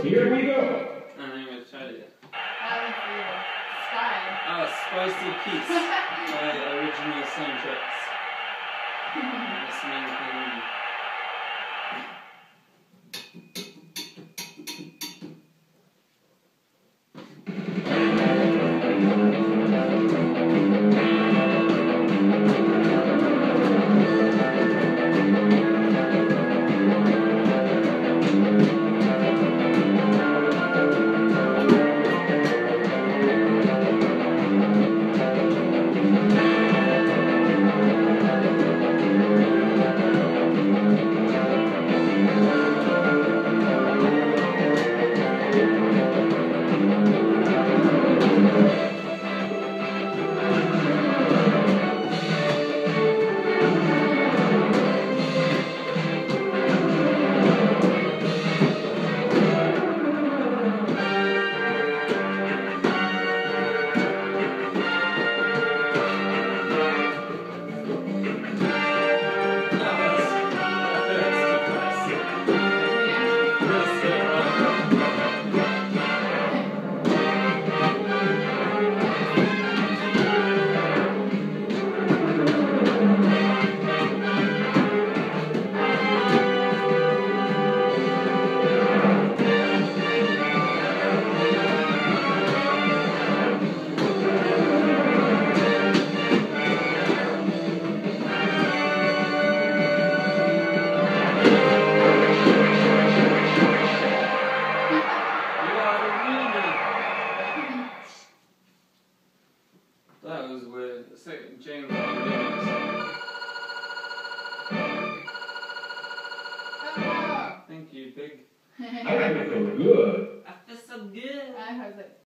Here we go. I'm gonna try it. Spy. Oh, Spicy Peace by Original Soundtracks. This main thing. That was weird. It's like James Bond. Thank you, pig. I feel good. I feel so good. I was like,